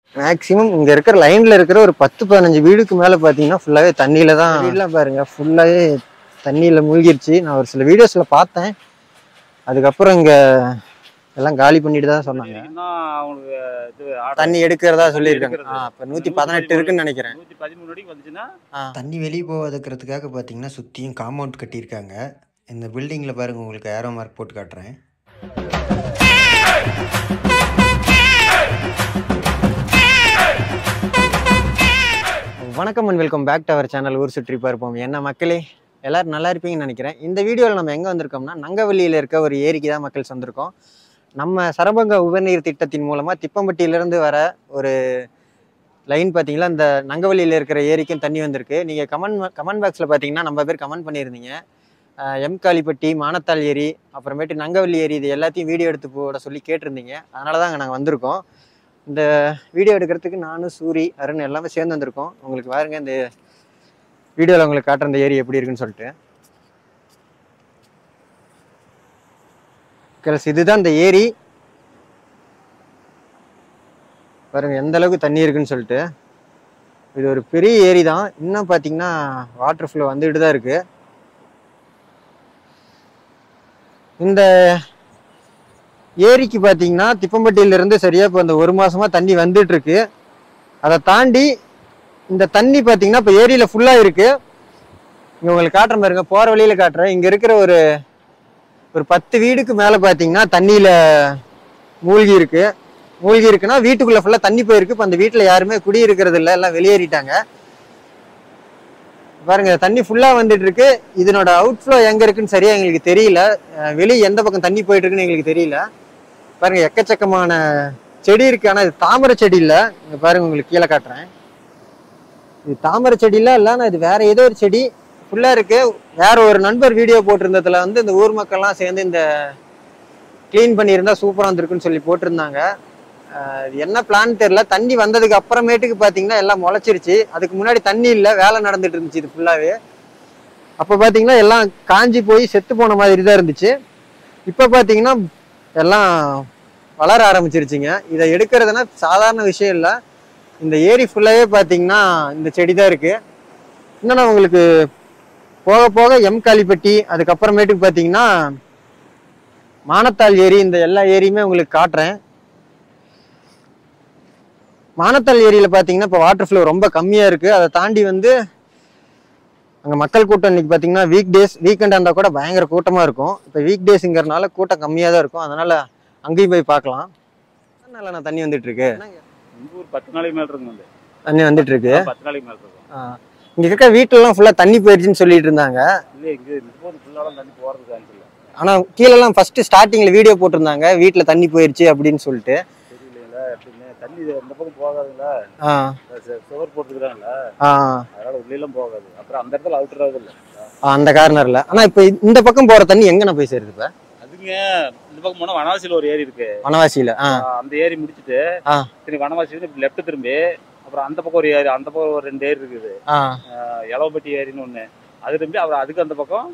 Maximum இங்க இருக்கிற லைன்ல இருக்கிற ஒரு 10-15 வீடுக்கு மேல பாத்தீங்கன்னா ஃபுல்லாவே தண்ணியில தான். வீடுலாம் பாருங்க ஃபுல்லாவே தண்ணியில மூழ்கிருச்சு. நான் ஒரு சில வீடியோஸ்ல பார்த்தேன். அதுக்கப்புறம் இங்க எல்லாம் காலி பண்ணிட்டு தான் சொன்னாங்க. தண்ணி எடுக்கிறதா சொல்லியிருக்காங்க. இப்போ 118 இருக்குன்னு நினைக்கிறேன். 113 அடிக்கு வந்துச்சுன்னா தண்ணி வெளியே போகாதுக்கிறதுக்காக பார்த்தீங்கன்னா சுற்றியும் காம்பவுண்ட் கட்டியிருக்காங்க. இந்த பில்டிங்கில் பாருங்கள், உங்களுக்கு ஏரோ மார்க் போட்டு காட்டுறேன். வணக்கம் and welcome back to our channel ஊர் சுற்றி பார்ப்போம். என்ன மக்களே, எல்லோரும் நல்லா இருப்பீங்கன்னு நினைக்கிறேன். இந்த வீடியோவில் நம்ம எங்கே வந்திருக்கோம்னா, நங்கவள்ளியில் இருக்க ஒரு ஏரிக்கு தான் மக்கள்ஸ் வந்திருக்கோம். நம்ம சரபங்க உபநீர் திட்டத்தின் மூலமாக திப்பம்பட்டியிலேருந்து வர ஒரு லைன் பார்த்தீங்களா, இந்த நங்கவள்ளியில் இருக்கிற ஏரிக்கும் தண்ணி வந்திருக்கு. நீங்கள் கமெண்ட் பாக்ஸில் பார்த்தீங்கன்னா நம்ம பேர் கமெண்ட் பண்ணியிருந்தீங்க. எம்காலிப்பட்டி, மானத்தாள் ஏரி, அப்புறமேட்டு நங்கவள்ளி ஏரி, இது எல்லாத்தையும் வீடியோ எடுத்து போட சொல்லி கேட்டிருந்தீங்க. அதனால தான் நாங்கள் வந்திருக்கோம். இந்த வீடியோ எடுக்கிறதுக்கு நானும் சூரி, அருண் எல்லாமே சேர்ந்து வந்திருக்கோம். உங்களுக்கு பாருங்க, இந்த வீடியோவில் உங்களுக்கு காட்டுற இந்த ஏரி எப்படி இருக்குன்னு சொல்லிட்டு. இதுதான் இந்த ஏரி. பாருங்க எந்த அளவுக்கு தண்ணி இருக்குன்னு சொல்லிட்டு. இது ஒரு பெரிய ஏரி தான். இன்னும் பார்த்தீங்கன்னா வாட்டர் ஃப்ளோ வந்துட்டு தான் இருக்கு. இந்த ஏரிக்கு பார்த்தீங்கன்னா திப்பம்பட்டியிலிருந்து சரியா இப்போ இந்த ஒரு மாசமா தண்ணி வந்துட்டு இருக்கு. அதை தாண்டி இந்த தண்ணி பார்த்தீங்கன்னா இப்போ ஏரியில ஃபுல்லா இருக்கு. இங்க உங்களுக்கு காட்டுற பாருங்க, போற வழியில காட்டுறேன். இங்க இருக்கிற ஒரு 10 வீடுக்கு மேல பார்த்தீங்கன்னா தண்ணியில மூழ்கி இருக்குன்னா வீட்டுக்குள்ள ஃபுல்லா தண்ணி போயிருக்கு. இப்போ அந்த வீட்டுல யாருமே குடி இருக்கிறது இல்லை, எல்லாம் வெளியேறிட்டாங்க. பாருங்க தண்ணி ஃபுல்லா வந்துட்டு இருக்கு. இதனோட அவுட்ஃப்ளோ எங்க இருக்குன்னு சரியா எங்களுக்கு தெரியல. வெளியே எந்த பக்கம் தண்ணி போயிட்டு இருக்குன்னு எங்களுக்கு தெரியல. பாருங்க எக்கச்சக்கமான செடி இருக்கு. ஆனா இது தாமரை செடி இல்ல. இங்க பாருங்க, உங்களுக்கு கீழே காட்டுறேன். இது தாமரை செடிலாம் இல்ல, இது வேற ஏதோ ஒரு செடி ஃபுல்லா இருக்கு. வேற ஒரு நண்பர் வீடியோ போட்டிருந்ததுல வந்து இந்த ஊர் மக்கள்லாம் சேர்ந்து இந்த கிளீன் பண்ணியிருந்தா சூப்பரா இருந்திருக்குன்னு சொல்லி போட்டிருந்தாங்க. என்ன பிளான் தெரியல. தண்ணி வந்ததுக்கு அப்புறமேட்டுக்கு பாத்தீங்கன்னா எல்லாம் முளைச்சிருச்சு. அதுக்கு முன்னாடி தண்ணி இல்லை, வேலை நடந்துட்டு இருந்துச்சு இது ஃபுல்லாவே. அப்ப பாத்தீங்கன்னா எல்லாம் காஞ்சி போய் செத்து போன மாதிரி தான் இருந்துச்சு. இப்ப பாத்தீங்கன்னா எல்லாம் வளர ஆரம்பிச்சிருச்சுங்க. இதை எடுக்கிறதுனா சாதாரண விஷயம் இல்லை. இந்த ஏரி ஃபுல்லாவே பாத்தீங்கன்னா இந்த செடி தான் இருக்கு. இன்னும் நான் உங்களுக்கு போக போக எம்காலிப்பட்டி, அதுக்கப்புறமேட்டுக்கு பாத்தீங்கன்னா மானத்தாள் ஏரி, இந்த எல்லா ஏரியுமே உங்களுக்கு காட்டுறேன். மானத்தாள் ஏரியில பாத்தீங்கன்னா இப்போ வாட்டர் ஃப்ளோ ரொம்ப கம்மியா இருக்கு. அதை தாண்டி வந்து அங்க மக்கள் கூட்டம் இன்னைக்கு பாத்தீங்கன்னா வீக்கெண்டா இருந்தா கூட பயங்கர கூட்டமா இருக்கும். இப்போ வீக் டேஸ்ங்கிறதுனால கூட்டம் கம்மியா தான் இருக்கும். அதனால அங்கேயும் போய் பார்க்கலாம். நல்லா தண்ணி வந்துட்டு இருக்கு. 10 நாளைக்கு மேல இருக்கு. தண்ணி வந்துட்டு இருக்கு. 10 நாளைக்கு மேல இருக்கும். இங்க இருக்க வீட்டுல எல்லாம் ஃபுல்லா தண்ணி போயிருச்சுன்னு சொல்லிட்டு இருந்தாங்க. இல்ல, இங்க இப்போது ஃபுல்லாலாம் தண்ணி போறது சான்ஸ் இல்ல. ஆனா கீழ எல்லாம் ஃபர்ஸ்ட் ஸ்டார்டிங்ல வீடியோ போட்டிருந்தாங்க, வீட்டுல தண்ணி போயிருச்சு அப்படின்னு சொல்லிட்டு. தெரியல எப்படின்னு. தண்ணி இந்த பக்கம் போகாதுங்களா? சுவர் போட்டுக்கிறாங்கல்ல, அதனால உள்ளெல்லாம் போகாது. அப்புறம் அந்த இடத்துல அவுட்டர் ஆகுது இல்ல, அந்த கார்னர்ல. ஆனா இப்ப இந்த பக்கம் போற தண்ணி எங்கன போய் சேருது? இப்ப அதுங்க இந்த பக்கம் போனா வனவாசியில ஒரு ஏரி இருக்கு. வனவாசியில அந்த ஏரி முடிச்சுட்டு சரி வனவாசியில லெஃப்ட் திரும்பி அப்புறம் அந்த பக்கம் ஒரு ஏரி, அந்த பக்கம் ஒரு 2 ஏரி இருக்குது. எலவப்பட்டி ஏரின்னு ஒண்ணு, அது திரும்பி அப்புறம் அதுக்கு அந்த பக்கம்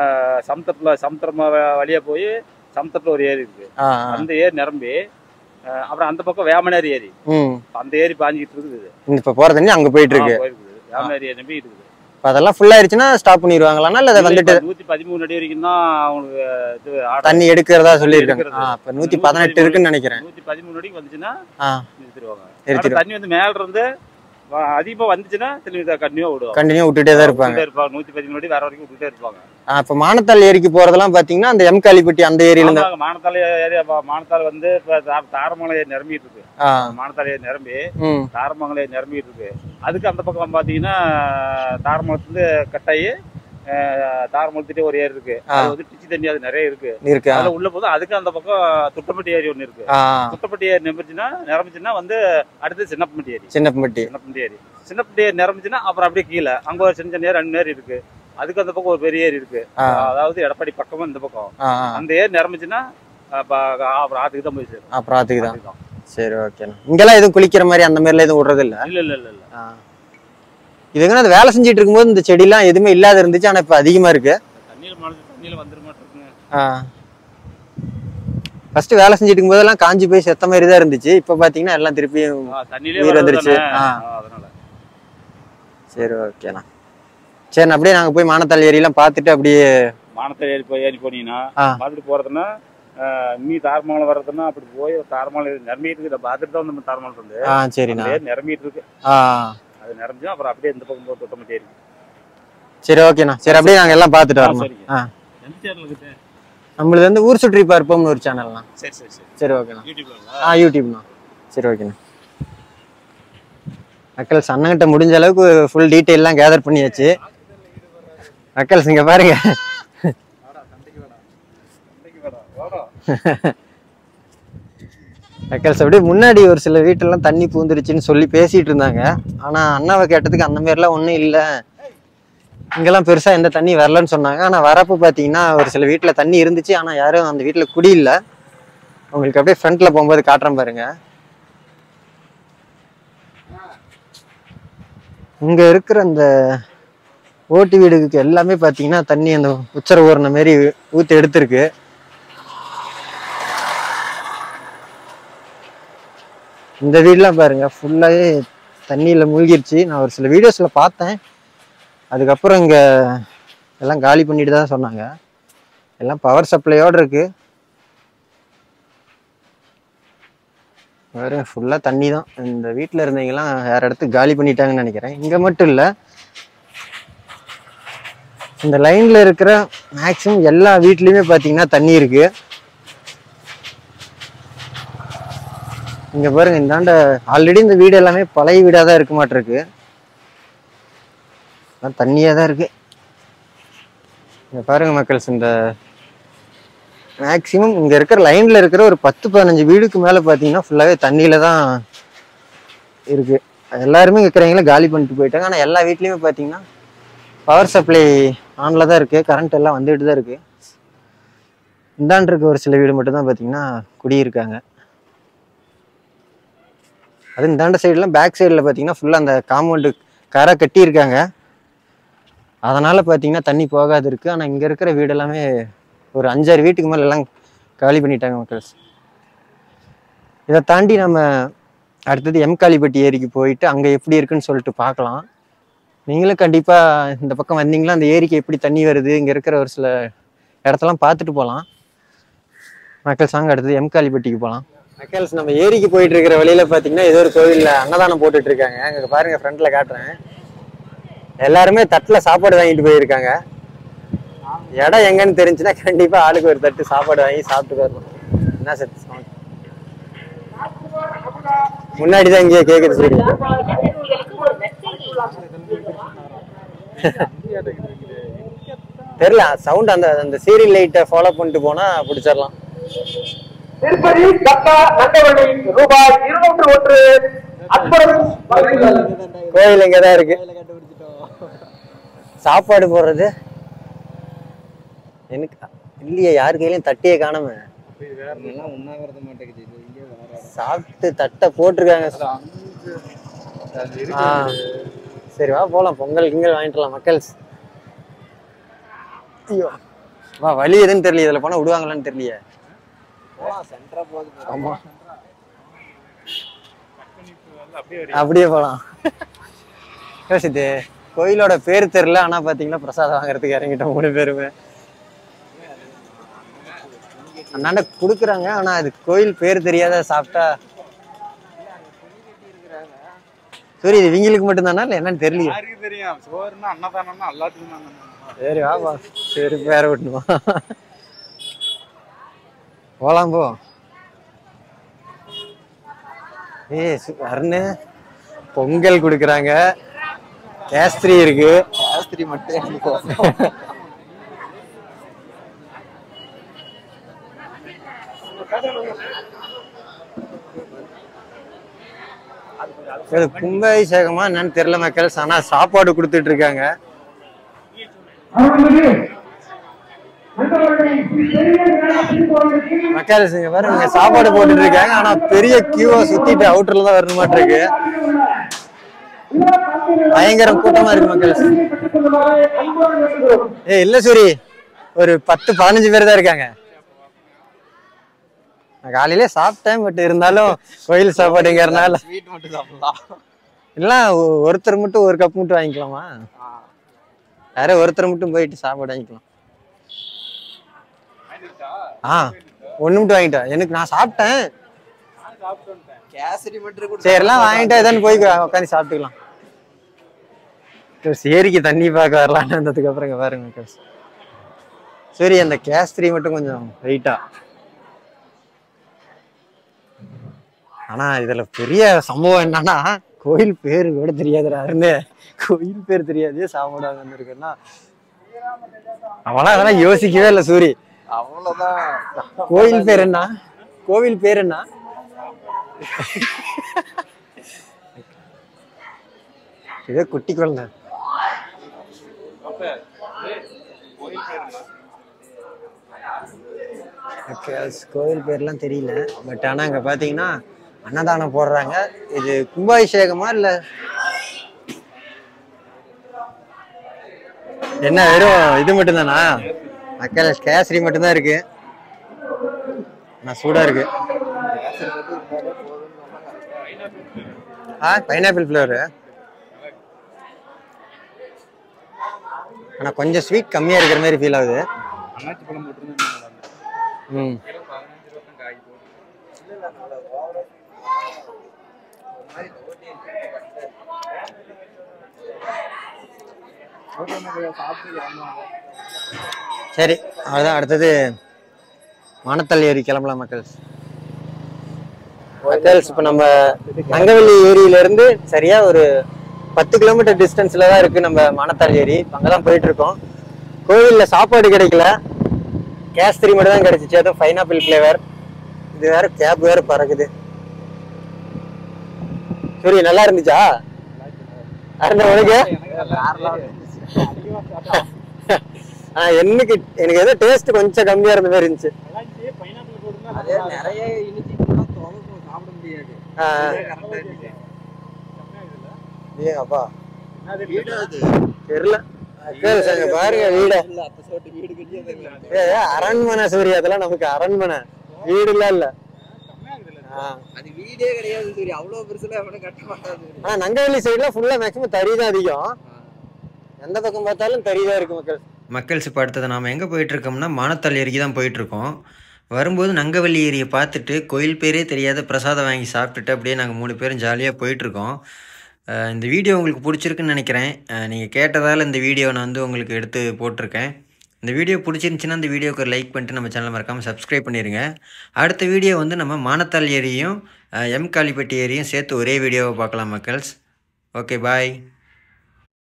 சமுத்திரம் வழியா போய் சமுத்திரத்துல ஒரு ஏரி இருக்கு. அந்த ஏரி நிரம்பி அப்புறம் அந்த பக்கம் வேமனேரி ஏரி, அந்த ஏரி பாஞ்சிட்டு இருக்குது. இப்ப போற தண்ணி அங்க போயிட்டு இருக்கு. வேமனேரி ஏரி நம்பி இருக்குது. அதெல்லாம் ஃபுல் ஆயிருச்சுன்னா ஸ்டாப் பண்ணிடுவாங்களா? இல்ல அதை வந்துட்டு 113 அடி வரைக்கும் தான் அவங்களுக்கு தண்ணி எடுக்கிறதா சொல்லியிருக்காங்க. இப்ப 118 இருக்குன்னு நினைக்கிறேன். 113 அடிக்கு வந்துச்சுன்னா நிறுத்திடுவாங்க. தண்ணி வந்து மேல இருந்து அதிகமா வந்துச்சுன்னா கண்டினியூ விட்டுட்டே தான் இருப்பாங்க. 113 அடி வர வரைக்கும் விட்டுட்டே இருப்பாங்க. இப்ப மானத்தாள் ஏரிக்கு போறதெல்லாம் பாத்தீங்கன்னா அந்த எம்காலிப்பட்டி அந்த ஏரியில இருந்து மானத்தாள் ஏரியா. மானத்தாள் வந்து தாரமங்கலம் ஏரி நிரம்பிட்டு இருக்கு. மானத்தாள் ஏரி நிரம்பி தாரமங்கலம் ஏரி நிரம்பிட்டு இருக்கு. அதுக்கு அந்த பக்கம் பாத்தீங்கன்னா தாரமங்கலத்துல கட்டாயி தாரமங்கலத்திட்டே ஒரு ஏரி இருக்கு. அது வந்து டிச்சி தண்ணி அது நிறைய இருக்கு. அதுல உள்ள போது அதுக்கு அந்த பக்கம் துட்டப்பட்டி ஏரி ஒண்ணு இருக்கு. துட்டப்பட்டி ஏரி நிரம்பிச்சுன்னா வந்து அடுத்து சின்னப்பட்டி ஏரி. சின்னப்பட்டி ஏரி நிரம்பிச்சுன்னா அப்புறம் அப்படியே கீழே அங்க ஒரு சின்ன சின்ன 2 ஏரி இருக்கு. அதுக்கு அந்த பக்கம் ஒரு பெரிய ஏரி இருக்கு. அதாவது எடப்பாடி பக்கமும் இந்த பக்கம். அந்த ஏரி நிரம்பிச்சுன்னா அப்புறம் ஆத்துக்கு தான் போய் சேரும். அப்புறம் ஆத்துக்கு தான். சரி, ஓகே. இங்கெல்லாம் எதுவும் குளிக்கிற மாதிரி அந்த மாதிரி எதுவும் விடுறது இல்ல? இல்ல. இதுங்க அது வேலை செஞ்சுட்டு இருக்கும்போது இந்த செடி எல்லாம் எதுவுமே இல்லாத இருந்துச்சு. ஆனா இப்ப அதிகமா இருக்கு. தண்ணியில வந்துட மாட்டிருக்குங்க. ஃபர்ஸ்ட் வேலை செஞ்சுட்டு இருக்கும் போதெல்லாம் காஞ்சி போய் செத்த மாதிரி தான் இருந்துச்சு. இப்போ பாத்தீங்கன்னா எல்லாம் திருப்பியும் உயிர் வந்துருச்சு. சரி ஓகேண்ணா. சரி அப்படியே நாங்க போய் மானத்தாள் ஏரியெல்லாம் பார்த்துட்டு அப்படியே மானத்தாள் ஏரி போனீங்கன்னா பார்த்துட்டு போறதுன்னா நீ தாரமங்கலம் வர்றதுன்னா அப்படி போய் தாரமங்கலம் நிரம்பிட்டு இருக்கு. பார்த்துட்டு தான் நம்ம தாரமங்கலம் இருந்து. சரிண்ணா நிரம்பிட்டு இருக்கு. அது நிரம்பிச்சா அப்புறம் அப்படியே இந்த பக்கம் போய் தொட்டமட்டி ஏரி. சரி ஓகேண்ணா. சரி அப்படியே நாங்க எல்லாம் பார்த்துட்டு வரோம். நம்மளது வந்து ஊர் சுற்றி பார்ப்போம்னு ஒரு சேனல்ண்ணா. சரி சரி சரி. சரி ஓகேண்ணா. யூடியூப்ண்ணா. சரி ஓகேண்ணா. மக்கள்ஸ் அண்ணங்கிட்ட முடிஞ்ச அளவுக்கு ஃபுல் டீட்டெயிலாம் கேதர் பண்ணியாச்சு. மக்கள்ஸ் இங்க பாருங்க. மக்கள்ஸ் அப்படியே முன்னாடி ஒரு சில வீட்டெல்லாம் தண்ணி பூந்துருச்சுன்னு சொல்லி பேசிட்டு இருந்தாங்க. ஆனா அண்ணாவை கேட்டதுக்கு அந்த மாதிரிலாம் ஒன்றும் இல்லை, இங்கெல்லாம் பெருசா எந்த தண்ணி வரலன்னு சொன்னாங்க. ஆனா வரப்போ பாத்தீங்கன்னா ஒரு சில வீட்டுல தண்ணி இருந்துச்சு. ஆனா யாரும் அந்த வீட்டுல குடி இல்லை. உங்களுக்கு அப்படியே ஃப்ரண்ட்ல போகும்போது காட்டுறேன் பாருங்க. இங்க இருக்கிற அந்த ஓட்டு வீடுக்கு எல்லாமே பாத்தீங்கன்னா தண்ணி அந்த உச்சர ஊறின மாதிரி ஊத்து எடுத்திருக்கு. இந்த வீடுலாம் பாருங்க ஃபுல்லாவே தண்ணியில மூழ்கிருச்சு. நான் ஒரு சில வீடியோஸ்ல பார்த்தேன். அதுக்கப்புறம் இங்க எல்லாம் காலி பண்ணிட்டு தான் சொன்னாங்க. எல்லாம் பவர் சப்ளையோட இருக்கு. வேற ஃபுல்லா தண்ணி தான். இந்த வீட்டுல இருந்தவங்கலாம் வேற இடத்துக்கு காலி பண்ணிட்டாங்கன்னு நினைக்கிறேன். இங்க மட்டும் இல்ல, இந்த லைன்ல இருக்கிற மேக்சிமம் எல்லா வீட்லயுமே பாத்தீங்கன்னா தண்ணி இருக்கு. இங்க பாருங்க, இந்தாண்ட ஆல்ரெடி இந்த வீடு எல்லாமே பழைய வீடா தான் இருக்க மாட்டிருக்கு. தண்ணியா தான் இருக்கு. இங்க பாருங்க மக்கள்ஸ், இந்த மேக்சிமம் இங்க இருக்கிற லைன்ல இருக்கிற ஒரு 10-15 வீடுக்கு மேல பாத்தீங்கன்னா ஃபுல்லாவே தண்ணியில தான் இருக்கு. எல்லாருமே இருக்கிறவங்கள காலி பண்ணிட்டு போயிட்டாங்க. ஆனா எல்லா வீட்லயுமே பாத்தீங்கன்னா பவர் சப்ளை ஆன்ல தான் இருக்கு. கரண்ட் எல்லாம் வந்துட்டு தான் இருக்கு. இந்தாண்டு இருக்க ஒரு சில வீடு மட்டும் தான் பாத்தீங்கன்னா குடியிருக்காங்க. அது இந்தாண்ட சைடுலாம் பேக் சைடில் பார்த்தீங்கன்னா ஃபுல்லாக அந்த காம்பவுண்டு கரை கட்டி இருக்காங்க. அதனால பார்த்தீங்கன்னா தண்ணி போகாது இருக்கு. ஆனால் இங்கே இருக்கிற வீடு எல்லாமே ஒரு 5-6 வீட்டுக்கு மேலே எல்லாம் காலி பண்ணிட்டாங்க மக்கள்ஸ். இதை தாண்டி நம்ம அடுத்தது எம்காலிப்பட்டி ஏரிக்கு போயிட்டு அங்கே எப்படி இருக்குன்னு சொல்லிட்டு பார்க்கலாம். நீங்களும் கண்டிப்பாக இந்த பக்கம் வந்தீங்களா அந்த ஏரிக்கு எப்படி தண்ணி வருது, இங்கே இருக்கிற ஒரு சில இடத்தெல்லாம் பார்த்துட்டு போகலாம் மக்கள்ஸ். வாங்க அடுத்தது எம்காலிப்பட்டிக்கு போகலாம் மக்கள்ஸ். நம்ம ஏரிக்கு போயிட்டு இருக்கிற வழியில பார்த்தீங்கன்னா ஏதோ ஒரு கோவிலில் அன்னதானம் போட்டுட்டு இருக்காங்க. அங்கே பாருங்க, ஃப்ரண்ட்ல காட்டுறேன். எல்லாருமே தட்டில் சாப்பாடு வாங்கிட்டு போயிருக்காங்க. இடம் எங்கன்னு தெரிஞ்சுன்னா கண்டிப்பா ஆளுக்கு ஒரு தட்டு சாப்பாடு வாங்கி சாப்பிட்டு வரணும். என்ன சத்து முன்னாடிதான் இங்கே கேக்குது. சரி தெரியல, சவுண்ட் அந்த அந்த சீரியல் லைட்டை ஃபாலோ பண்ணிட்டு போனா பிடிச்சிடலாம். கோயில் இங்கதான் இருக்கு. சாப்பாடு போடுறது எனக்கு இல்லையே, யாரு கையிலயும் தட்டியே காணாம. சாப்பிட்டு தட்டை போட்டிருக்காங்க. சரி வா போலாம், பொங்கல் கிங்கல் வாங்கிட்டுலாம் மக்கள்ஸ். ஐயோ வா, வழி எதுன்னு தெரியல, இதுல போனா விடுவாங்களான்னு தெரியலையே. ஆமா அப்படியே போலாம். யோசித்து கோயிலோட பேர் தெரியல, ஆனா பாத்தீங்கன்னா பிரசாதம் வாங்குறதுக்கு இறங்கிட்டோம் 3 பேருமே. அண்ணாண்ட குடுக்குறாங்க, ஆனா அது கோயில் பேர் தெரியாத சாப்பிட்டா. சரி இது இவங்களுக்கு மட்டும் தானா இல்ல என்னன்னு தெரியல. சரி வாப்பா, சரி பேர விட்டுமா போலாம் போ. அருணு பொங்கல் குடுக்குறாங்க, கேஸ்திரி இருக்கு. கேஸ்திரி மட்டும் கும்பாபிஷேகமா என்னன்னு தெரியல மக்கள்ஸ். ஆனா சாப்பாடு கொடுத்துட்டு இருக்காங்க. மக்கள்ஸ் இங்க பாருங்க, இங்க சாப்பாடு போட்டுட்டு இருக்காங்க. ஆனா பெரிய கியூவா சுத்திட்டு அவுட்டர்ல தான் வரணும் மாட்டு இருக்கு. பயங்கர கூட்டமா இருக்கு மக்கள்ஸ். இல்ல சரி, ஒரு 10-15 பேர் தான் இருக்காங்க. நான் காலையிலே சாப்பிட்டேன், பட் இருந்தாலும் கோயில் சாப்பாடுங்கிறனால ஸ்வீட் மட்டும் சாப்பிடலாம். இல்ல ஒருத்தர் மட்டும் ஒரு கப் மட்டும் வாங்கிக்கலாமா? வேற ஒருத்தர் மட்டும் போயிட்டு சாப்பாடு வாங்கிக்கலாம். ஒண்ணு மட்டும் வாங்கிட்டேன். எனக்கு நான் சாப்பிட்டேன். கேசரி மட்டும் சரி எல்லாம் வாங்கிட்டா ஏதாவது போய் உட்காந்து சாப்பிட்டுக்கலாம். சேரிக்கு தண்ணி பார்க்க வரலான்னு வந்ததுக்கு அப்புறம் இங்க பாருங்க. சரி அந்த கேசரி மட்டும் கொஞ்சம் வெயிட்டா. ஆனா இதுல பெரிய சம்பவம் என்னன்னா கோயில் பேரு கூட தெரியாதுடா. இருந்து கோயில் பேர் தெரியாது சாப்பிடாம வந்திருக்குன்னா அவனா அதெல்லாம் யோசிக்கவே இல்லை சூரி. அவ்வளவுதான். கோயில் பேர் என்ன? கோவில் பேர் என்ன? இதே குட்டி குழந்தை. கோவில் பேர்லாம் தெரியல. பட் ஆனா அங்க பாத்தீங்கன்னா அன்னதானம் போடுறாங்க. இது கும்பாபிஷேகமா இல்ல என்ன வெறும் இது மட்டும் தானா? மக்கள் கேசரி மட்டும்தான் இருக்கு. சூடா இருக்கு. Pineapple flavour. ஆனா கொஞ்சம் ஸ்வீட் கம்மியா இருக்கிற மாதிரி ஃபீல் ஆகுது. சரி அதான் அடுத்தது மானத்தல் ஏரி கிளம்பலாம் மக்கள்ஸ். இப்ப நம்ம நங்கவெள்ளி ஏரியில இருந்து சரியா ஒரு 10 கிலோமீட்டர் டிஸ்டன்ஸ்ல தான் இருக்கு நம்ம மானத்தால் ஏரி. அங்கதான் போயிட்டு இருக்கோம். கோவில்ல சாப்பாடு கிடைக்கல, கேசரி மட்டும் தான் கிடைச்சிச்சு. அதுவும் பைனாப்பிள் ஃபிளேவர். இது வேற கேப் வேற பறக்குது. சரி நல்லா இருந்துச்சா? உனக்கு எனக்கு ஏதோ டேஸ்ட் கொஞ்சம் கம்மியா இருந்த மாதிரி இருந்துச்சு. நிறைய இனிச்சிட்டு சாப்பிட முடியாது. அப்பா தெரியல பாருங்க வீடு. அரண்மனை சூரி, அதெல்லாம் நமக்கு அரண்மனை வீடு எல்லாம் இல்ல. அது வீடே கிடையாது சூரி. அவ்வளவு பெருசுல அவனை கட்ட மாட்டாது. நங்கவெள்ளி சைடுல ஃபுல்லா மேக்ஸிமம் தறி தான் அதிகம். எந்த பக்கம் பார்த்தாலும் தறி தான் இருக்கு மக்கள்ஸ். இப்போ அடுத்தது நாம் எங்கே போயிட்டுருக்கோம்னா மானத்தால் ஏரிக்கு தான் போயிட்டுருக்கோம். வரும்போது நங்கவெள்ளி ஏரியை பார்த்துட்டு கோயில் பேரே தெரியாத பிரசாதம் வாங்கி சாப்பிட்டுட்டு அப்படியே நாங்கள் 3 பேரும் ஜாலியாக போயிட்டுருக்கோம். இந்த வீடியோ உங்களுக்கு பிடிச்சிருக்குன்னு நினைக்கிறேன். நீங்கள் கேட்டதால் இந்த வீடியோ நான் வந்து உங்களுக்கு எடுத்து போட்டிருக்கேன். இந்த வீடியோ பிடிச்சிருந்துச்சின்னா இந்த வீடியோக்கு ஒரு லைக் பண்ணிட்டு நம்ம சேனல் மறக்காமல் சப்ஸ்கிரைப் பண்ணிடுங்க. அடுத்த வீடியோ வந்து நம்ம மானத்தால் ஏரியும் எம் காளிப்பட்டி ஏரியும் சேர்த்து ஒரே வீடியோவை பார்க்கலாம் மக்கள்ஸ். Okay bye.